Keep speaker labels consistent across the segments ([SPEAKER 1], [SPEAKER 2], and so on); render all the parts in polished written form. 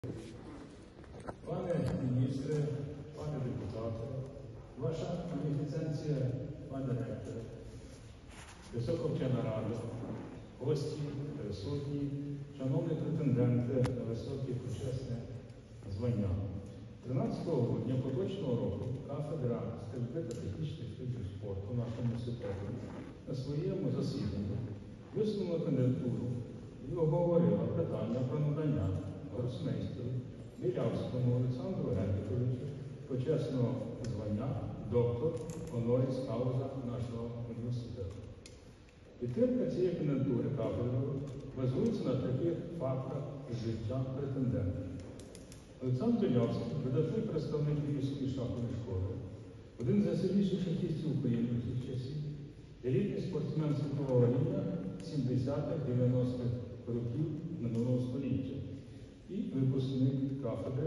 [SPEAKER 1] Пане міністре, пане депутате, ваша магніфіценція, пане ректоре, високовчена рада, гості, присутні, шановні претенденти на високе почесне звання. 13 грудня поточного року кафедра стрільби та технічних видів спорту нашого університету на своєму засіданні висунула кандидатуру і обговорила питання про надання гросмейстеру Білявському Олександру Генриховичу почесного звання доктор Honoris Causa нашого університету. Підтримка цієї кандидатури кафедрою базується на таких фактах життя претендента. Олександр Білявський – видатний представник Львівської шахової школи, один з найсильніших шахістів України всіх часів, елітний спортсмен світового рівня 70-х-90-х років минулого століття і випускник кафедри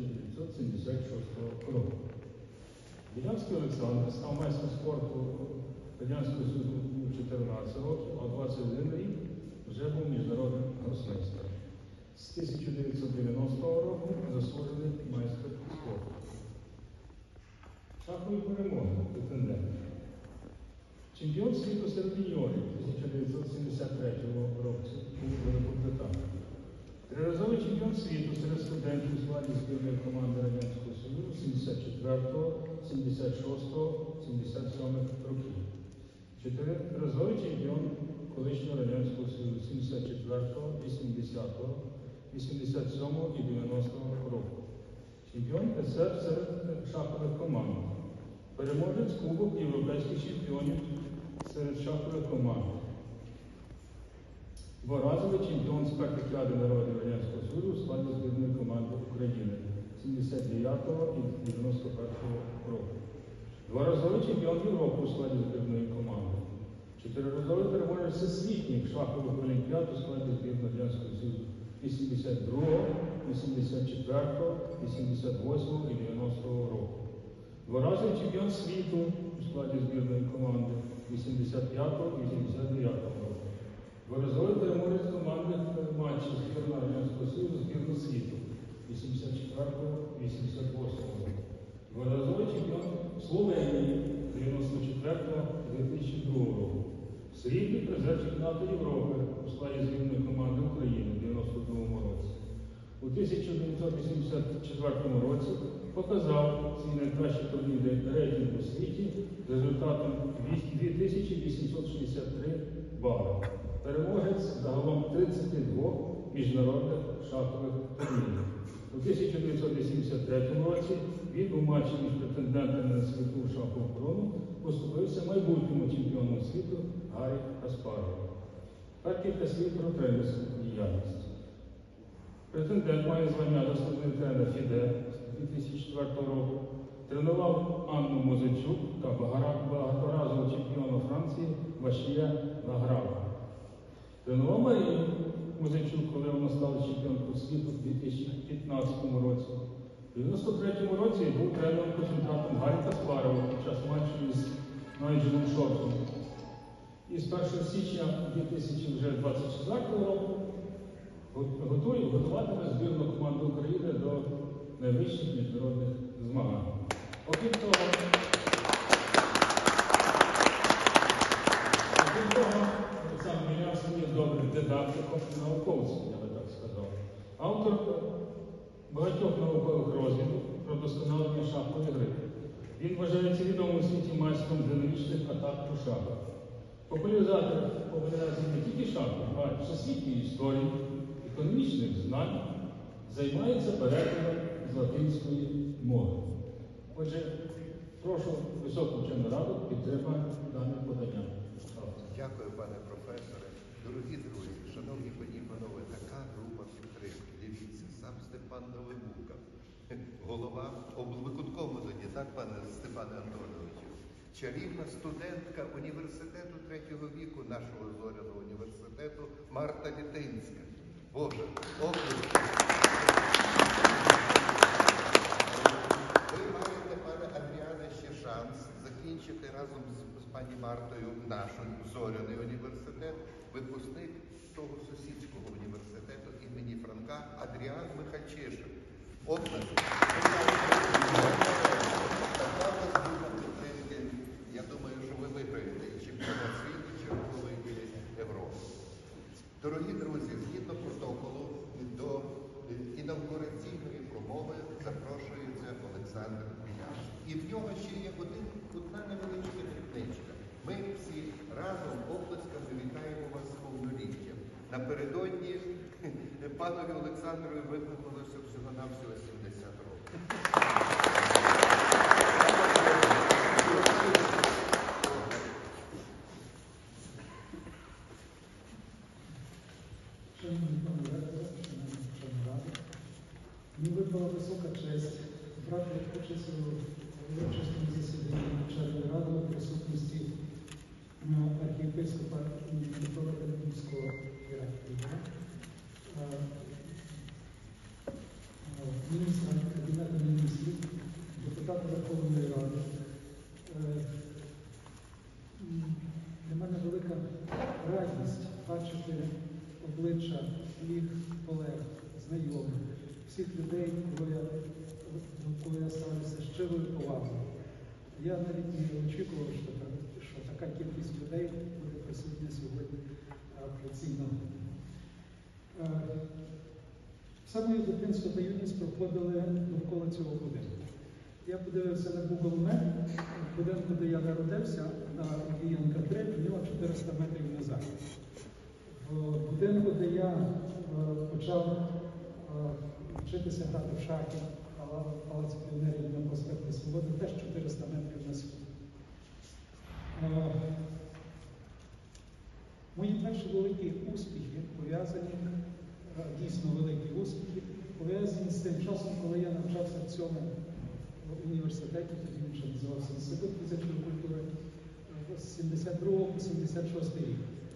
[SPEAKER 1] 1976 року. Білявський Олександр став майстром спорту Радянського Союзу у 14 років, а 21 рік вже був міжнародним гросмейстером. З 1990 року заслужений майстер спорту. Шахові перемоги претендент. Чемпіон світу серед юніорів 1973 року у Великобританії. Триразовий чемпіон світу серед студентів у складі збірної команди Радянського Союзу 74-го, 76-го, 77-х років. Чотириразовий чемпіон колишнього Радянського Союзу 74-го, 80-го, 87-го і 90-го року. Чемпіон СССР серед шахових команд. Переможець Кубок європейських чемпіонів серед шахових команд. Дворазовий чемпіон спартакіади народів Радянського Союзу у складі збірної команди України 79-го і 91-го року. Дворазовий чемпіон Європи у складі збірної команди. Чотириразовий переможець всесвітніх шахових олімпіад у складі збірної Радянського Союзу 82-го, 84-го, 88-го і 90-го року. Дворазовий чемпіон світу у складі збірної команди 85-го і 89-го року. Дворазовий переможець командних матчів збірної Радянського Союзу збірної світу 84-го і 88-го року. Дворазовий чемпіон Словенії 94-го і 2002 року. Срібний призер чемпіонату Європи у складі збірної команди України в 92 році. У 1984 році показав свій найкращий турнірний рейтинг у світі з результатом 2863 бали. Переможець загалом 32 міжнародних шахових турнірів. У 1983 році він у матчі між претендентами на світову шахову корону поступився майбутньому чемпіону світу Гаррі Каспарову. Так кілька слів про тренерську діяльність. Претендент має звання заслужений тренер ФІДЕ з 2004 року. Тренував Анну Музичук та багаторазового чемпіона Франції Вашія Лаграва. Тренував Марію Музичук, коли вона стала чемпіонкою світу у 2015 році. У 1993 році був тренером-консультантом Гаррі Каспарова під час матчу із Найджелом Шортом. І з 1 січня 2024 року готуватиме збірну команду України до найвищих міжнародних змагань. Окрім того, Олександр Білявський є добрим дидактиком і науковцем, я би так сказав. Автор багатьох наукових розділів про досконалення шахової гри. Він вважається відомим у світі майстром динамічних атак у шахах. Популяризує не тільки шахи, а й всесвітньої історії, економічних знань, займається перекладом з латинської мови. Отже, прошу високовчену раду підтримати дане подання.
[SPEAKER 2] Дякую, пане професоре. Дорогі друзі, шановні пані і панове, така група підтримки. Дивіться, сам Степан Новимука, голова облвиконкому тоді, так, пане Степане Антоновичу? Чарівна студентка університету третього віку, нашого зоряного університету, Марта Літинська. Боже, оплески. Ви маєте, пане Адріане, ще шанс закінчити разом з пані Мартою наш зоряний університет, випускник того сусідського університету імені Франка Адріан Михальчишин. Оплески. Така у вас група підтримки. Я думаю, що ви виграєте і чемпіонат світу, черговий Європи. Дорогі друзі, згідно протоколу до інавгураційної промови запрошується Олександр Міняш. І в нього ще є одна невеличка дрібничка. Ми всі разом оплесками вітаємо вас з повноліттям. Напередодні панові Олександрові виповнилося всього-навсього 70 років.
[SPEAKER 3] Шановні пане ректор, шановні члени ради, мені випала висока честь брати участь у урочистому засіданні Навчальної ради у присутності архієпископа Митрополита Львівського Іракія, міністра Кабінету міністрів, депутата Верховної Ради. Для мене велика радість бачити обличчя своїх колег, знайомих, всіх людей, коли я ставлюся щирою повагою. Я навіть не очікував, що така кількість людей буде присутня сьогодні офіційно. Все моє дитинство та юність проходили довкола цього будинку. Я подивився на Google Map, будинку, де я народився, на Киянка 3, в нього 400 метрів назад. В будинку, де я почав вчитися грати в шахи, Палаці піонерів на проспекті Свободи, теж 400 метрів на схід. Мої перші великі успіхи пов'язані, дійсно великі успіхи, пов'язані з тим часом, коли я навчався в цьому університеті, тоді він ще називався Інститут фізичної культури, з 72 по 76 рік.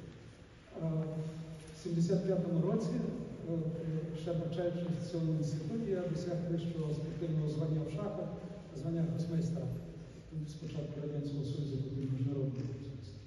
[SPEAKER 3] В 75-му році, ще навчаючись в цьому інституті, я досяг вищого спортивного звання в шахах, звання гросмейстера. Спочатку Радянського Союзу, потім міжнародного гросмейстера.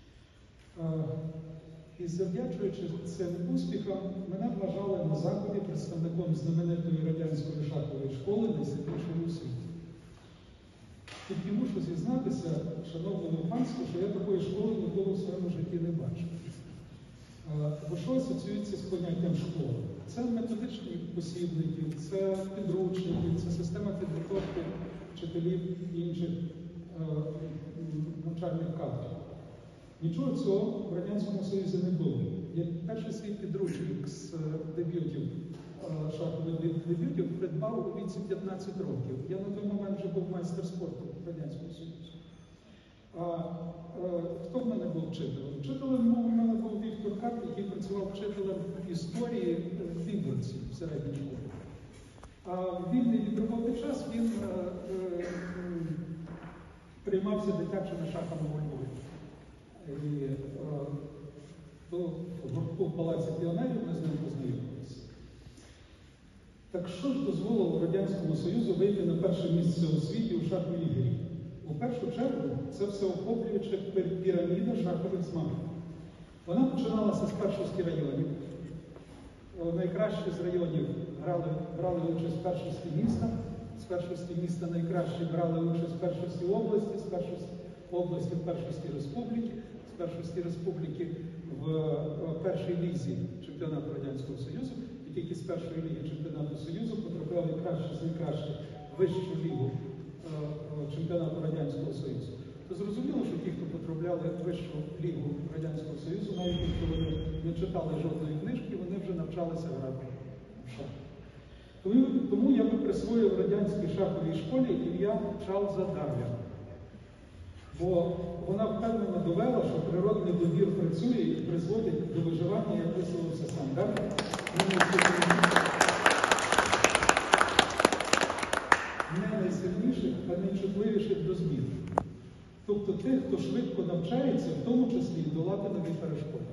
[SPEAKER 3] І завдячуючи цим успіхам, мене вважали на Заході представником знаменитої радянської шахової школи, найсильнішої у світі. Тільки мушу зізнатися, шановному панству, що я такої школи ніколи в своєму житті не бачив. Бо що асоціюється з поняттям школи? Це методичні посібники, це підручники, це система підготовки вчителів і інших навчальних кадрів. Нічого цього в Радянському Союзі не було. Я перший свій підручник з дебютів, шахових дебютів, придбав у віці 15 років. Я на той момент вже був майстер спорту в Радянському Союзі. Хто в мене був вчителем? Вчителем у мене був Віктор Кап, який працював вчителем історії в Вінниці, в середній школі. А в вільний від роботи час він приймався дитячими шахами у Львові. І в гуртку в Палаці піонерів ми з ним познайомилися. Так що ж дозволило Радянському Союзу вийти на перше місце у світі у шаховій грі? У першу чергу це всеохоплююча піраміда шахових змагань. Вона починалася з першості районів. Найкращі з районів брали участь в першості міста, з першості міста найкращі брали участь в першості області, з першості області в першості республіки, з першості республіки в першій лізі чемпіонату Радянського Союзу, і тільки з першої ліги чемпіонату Союзу потрапляли кращі з найкращих в вищу лігу чемпіонату Радянського Союзу. То зрозуміло, що ті, хто потрапляли в вищу лігу Радянського Союзу, навіть якщо вони не читали жодної книжки, вони вже навчалися грати в шахи. Тому я би присвоїв радянській шаховій школі ім'я Чарльза Дарвіна. Бо вона впевнено довела, що природний добір працює і призводить до виживання, як висловився сам Дарвін. Не найсильніших, а найчутливіших до змін. Тобто тих, хто швидко навчається, в тому числі і долати нові перешкоди.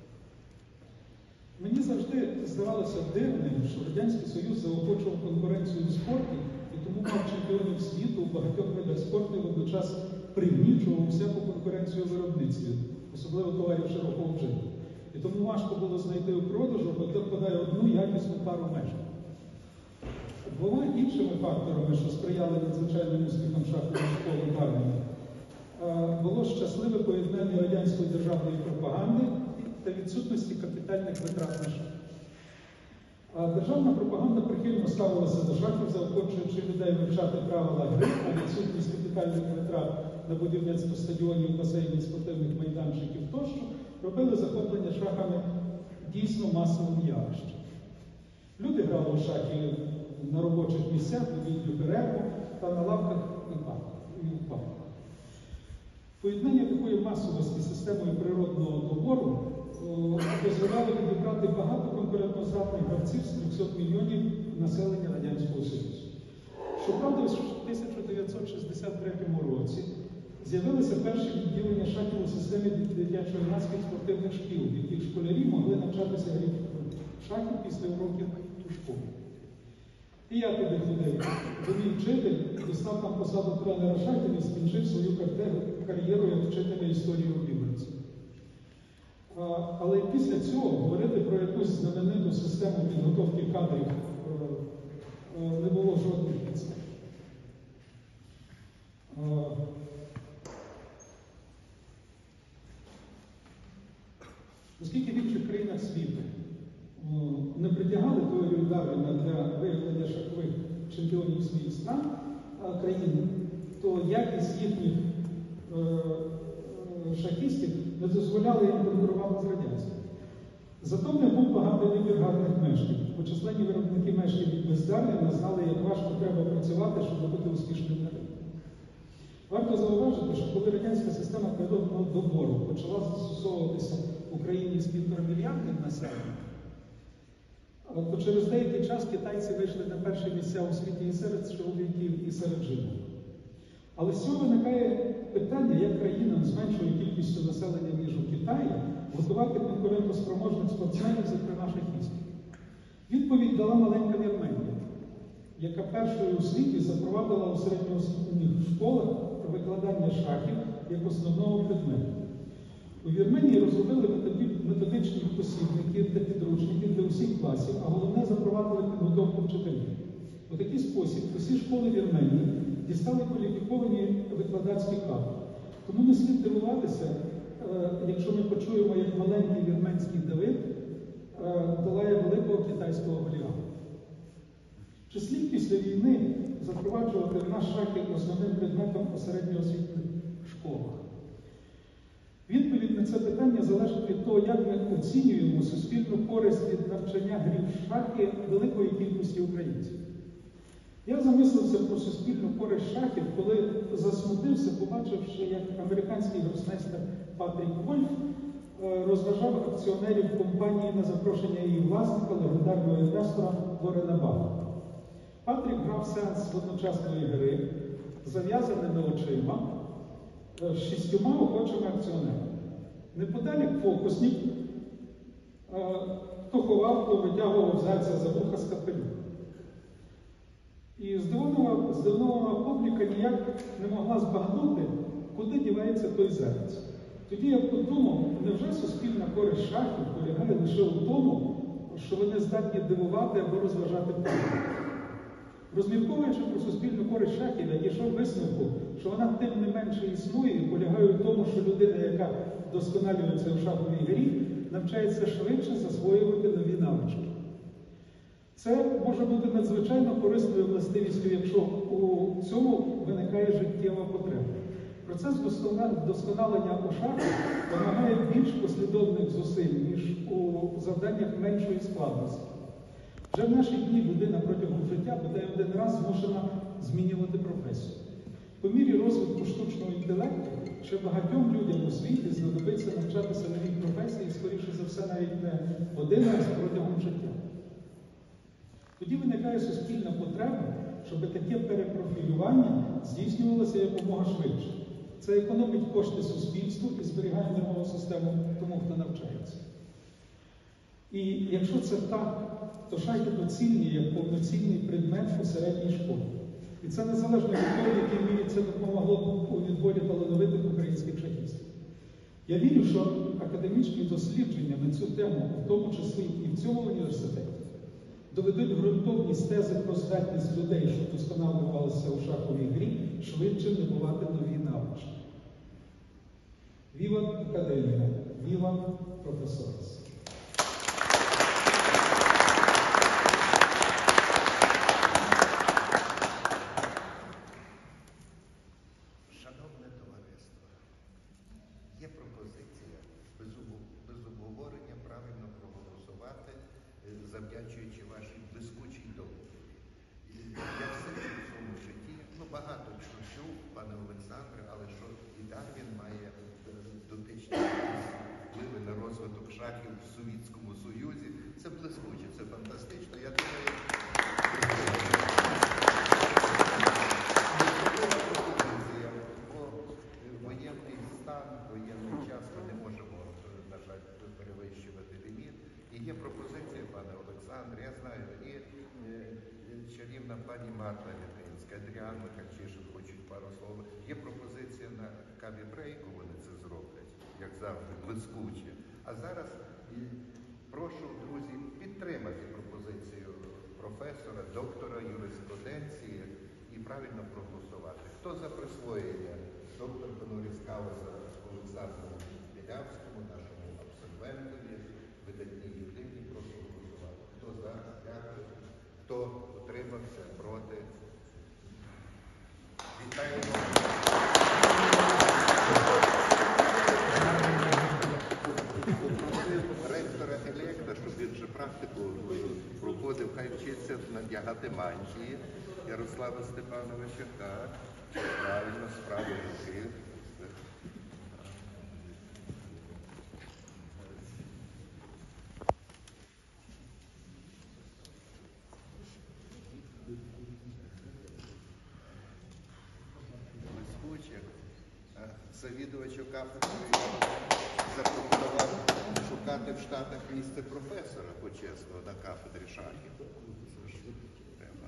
[SPEAKER 3] Мені завжди здавалося дивним, що Радянський Союз заохочував конкуренцію в спорті, і тому мав чемпіонів світу у багатьох видах спорту і водночас пригнічував всяку конкуренцію в виробництві, особливо товарів широкого вжитку. І тому важко було знайти у продажу бодай одну якісну пару меблів. Двома іншими факторами, що сприяли надзвичайним успіхам шахової школи в армії, було щасливе поєднання радянської державної пропаганди та відсутності капітальних витрат на шахи. Державна пропаганда прихильно ставилася до шахів, заохочуючи людей вивчати правила гри, а відсутність капітальних витрат на будівництво стадіонів, басейнів, спортивних майданчиків тощо робили захоплення шахами дійсно масовим явищем. Люди грали у шахи на робочих місцях, у вільну перерву та на лавках і в парках. Поєднання такої масовості з системою природного добору дозволяло відібрати багато конкурентоздатних гравців з 300 мільйонів населення Радянського Союзу. Щоправда, в 1963 році з'явилися перші відділення шахів у системі дитячо-юнацьких спортивних шкіл, в яких школярі могли навчатися грі в шахів після уроків у школі. І я туди ходив. Бо мій вчитель дістав там посаду тренера шахів і скінчив свою кар'єру як вчителя історії у Біберці. Але після цього говорити про якусь знамениту систему підготовки кадрів не було жодних підстав. Оскільки в інших країнах світу не притягали теорію Дарвіна для виявлення шахових чемпіонів своїх країн, то якість їхніх шахістів не дозволяли їм конкурувати з радянськими. Зато в них був багатий вибір гарних мешків. Почисленні виробники мешків від Бездарвіна знали, як важко треба працювати, щоб бути успішним на ринку. Варто зауважити, що коли радянська система природного добору почала застосовуватися в Україні з 1,5 мільярдів населення, то через деякий час китайці вийшли на перші місця у світі і серед чоловіків, і серед жінок. Але з цього виникає питання, як країнам з меншою кількістю населення, ніж у Китаї, готувати конкурентоспроможних спортсменів, зокрема шахістів. Відповідь дала маленька Вірменія, яка першою у світі запровадила у середньоосвітніх школах викладання шахів як основного предмету. У Вірменії розробили методичні посібники та підручники для усіх класів, а головне запровадили підготовку вчителів. У такий спосіб усі школи Вірменії дістали кваліфіковані викладацькі кадри. Тому не слід дивуватися, якщо ми почуємо, як маленький вірменський Давид долає великого китайського Голіафа. Чи слід після війни запроваджувати в нас шахи основним предметом у середньоосвітніх школах? Відповідь на це питання залежить від того, як ми оцінюємо суспільну користь від навчання грі в шахи великої кількості українців. Я замислився про суспільну користь шахів, коли засмутився, побачивши, як американський гросмейстер Патрік Вольф розважав акціонерів компанії на запрошення її власника, легендарного інвестора Ворена Баффета. Патрік грав сеанс одночасної гри з зав'язаними очима, з 6 охочими акціонерами. Неподалік фокусник, то ховав, то витягував зайця за вуха з капелюха. І здивована публіка ніяк не могла збагнути, куди дівається той заяць. Тоді я подумав, невже суспільна користь шахів полягає лише у тому, що вони здатні дивувати або розважати публіку. Розмірковуючи про суспільну користь шахів, я дійшов висновку, що вона тим не менше існує і полягає в тому, що людина, яка досконалюється у шаховій грі, навчається швидше засвоювати нові навички. Це може бути надзвичайно корисною властивістю, якщо у цьому виникає життєва потреба. Процес вдосконалення у шахах вимагає більш послідовних зусиль, ніж у завданнях меншої складності. Вже в наші дні людина протягом життя буде один раз змушена змінювати професію. По мірі розвитку штучного інтелекту ще багатьом людям у світі знадобиться навчатися новій професії, скоріше за все, навіть не один раз протягом життя. Тоді виникає суспільна потреба, щоб таке перепрофілювання здійснювалося якомога швидше. Це економить кошти суспільству і зберігає нервову систему тому, хто навчається. І якщо це так, то шахи доцільні як повноцінний предмет у середній школі. І це незалежно від того, в якій мірі це допомогло у відборі талановитих українських шахістів. Я вірю, що академічні дослідження на цю тему, в тому числі і в цьому університеті, доведуть ґрунтовність тези про здатність людей, що вдосконалювалися у шаховій грі, швидше набувати нові навички. Віват Академія, віват професорс.
[SPEAKER 2] Шановне товариство, є пропозиція без обговорення правильно проголосувати, завдячуючи вашій блискучій доводі. Я все в своєму житті, багато чого чув, пане Олександре, але що і Дарвін має дотичні впливи на розвиток шахів в Совєтському Союзі, це блискуче, це фантастично. Я думаю, воєнний стан, воєнний час ми не можемо, на жаль, перевищувати ліміт. І є пропозиція, пане Олександре, я знаю, і чарівна пані Марта Літинська, Адріан Михальчишин хочуть пару слов. Є пропозиція на каві брейку, вони це зроблять, як завжди, блискуче. А зараз прошу, друзі, підтримати пропозицію професора, доктора юриспруденції і правильно проголосувати. Хто за присвоєння доктор Honoris Causa Олександру Білявському, нашому абсолвентові, видатній людині, прошу голосувати. Хто за? Дякую. Хто утримався? Проти? Вітаємо. Ректора Електра, щоб він вже практику проходив, хай вчиться надягати мантії. Ярослава Степановича, так, правильно, з правої руки. Блискуче. Завідувачу кафедри запропонував шукати в Штатах місце професора почесного на кафедрі шахів. Треба.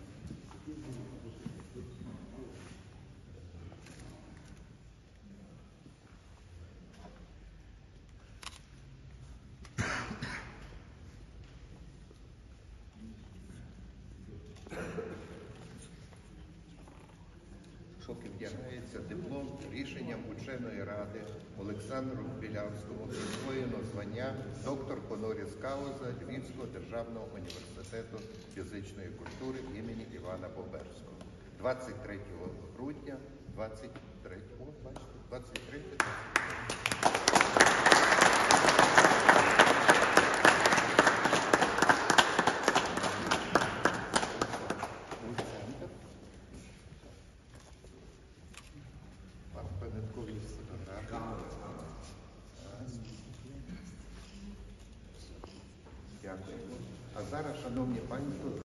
[SPEAKER 2] Шоки вдягається диплом рішенням ученої ради Олександру Білявському присвоєно звання доктор Honoris Causa Львівського державного університету фізичної культури імені Івана Боберського. 23 грудня 23 Дякую. А зараз, шановні пані,